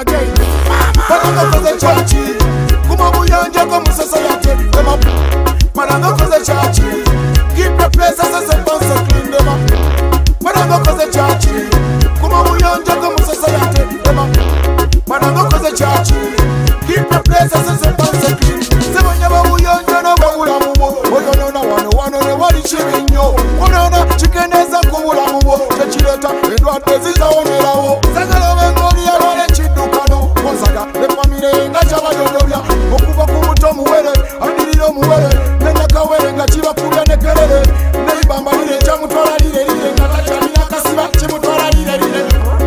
again. Okoze Kyaki, kuma buyanja ko society. Okoze Kyaki, keep your place as a sponsor clean them up. Okoze Kyaki, kuma buyanja ko society. Okoze Kyaki, keep your place as a sponsor clean. Sebanya buyanja no babula mubo. Oyo no wano ne wali chirinyo. Onana chikeneza kubula mubo. Chechileta edwat beziza onerawo. Sagalo bengoli yalole chidukano. Konsaga le family ngacha badodobya. Okuva ku buto muwere, adiriro muwere. Nenda kawere ngachiba kubya nekelele. Neibamba lile chamutwala lile ngakacha mina kasiba chimutwala lile.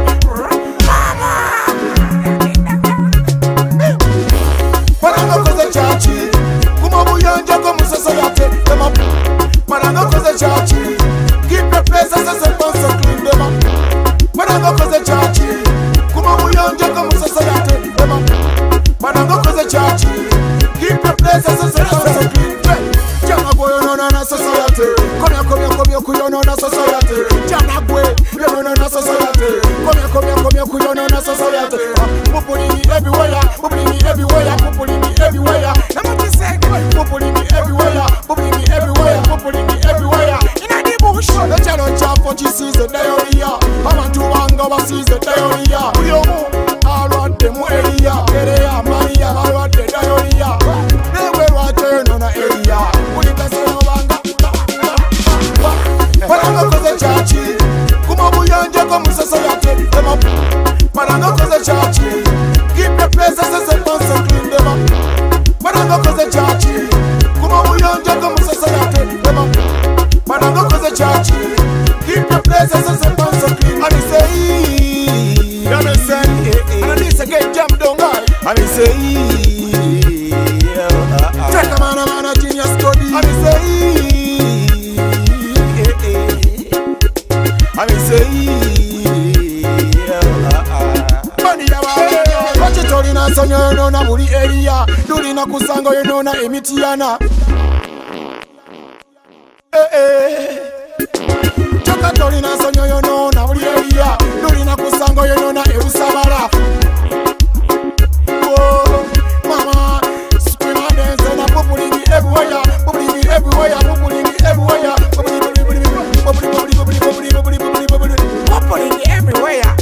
Okoze Kyaki, kuma buyanja ko society. Okoze Kyaki, keep your place as a sponsor clean them up. Okoze Kyaki, kuma buyanja ko society. Okoze Kyaki, keep your place as a sponsor clean. Jana boy no na society. Komya kuyono na society. Jana boy yo no na society. Komya kuyono na society. Pupuli everywhere, pupuli everywhere, pupuli everywhere. I'm not saying pupuli everywhere, pupuli everywhere, pupuli everywhere. In a the bush, the channel chap for Jesus the diarrhea. I'm on to wanga was the diarrhea. Yo, I want them area, area, Maria, I want the diarrhea. They will turn on the area. We can say wanga. Okoze Kyaki, kuma buyanja ko society. Okoze Kyaki, keep your place as a sponsor clean them up. Okoze Kyaki, kuma buyanja ko society. Okoze Kyaki, keep your place as a sponsor clean. I say, and this again jam don't guy. I say, take a man genius study. I say. Tolina sonyo no na buli area. Tulina kusanga yo na emitiana. Choka tolina sonyo yo no na buli area. Tulina kusanga yo na erusabara. Oh, mama, scream and dance and populi everywhere, populi everywhere, populi everywhere, populi everywhere.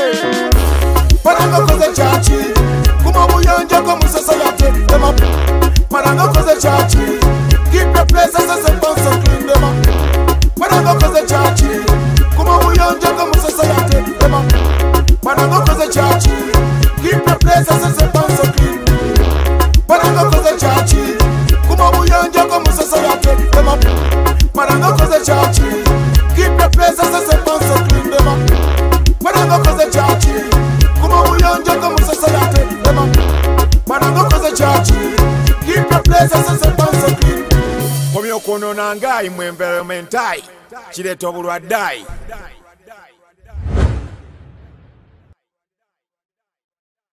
Okoze Kyaki, kuma buyanja ko society. Okoze Kyaki, keep your place as a sponsor clean them up. Okoze Kyaki, kuma buyanja ko society. Okoze Kyaki, keep your place as a sponsor clean. Okoze Kyaki, kuma buyanja ko society. Okoze Kyaki, keep your place as a sponsor clean them up. Okoze Kyaki, kuma buyanja ko society. Okoze Kyaki, keep your place as a sponsor clean. Komyo kono nangai mu environmentai, chireto bulwadai.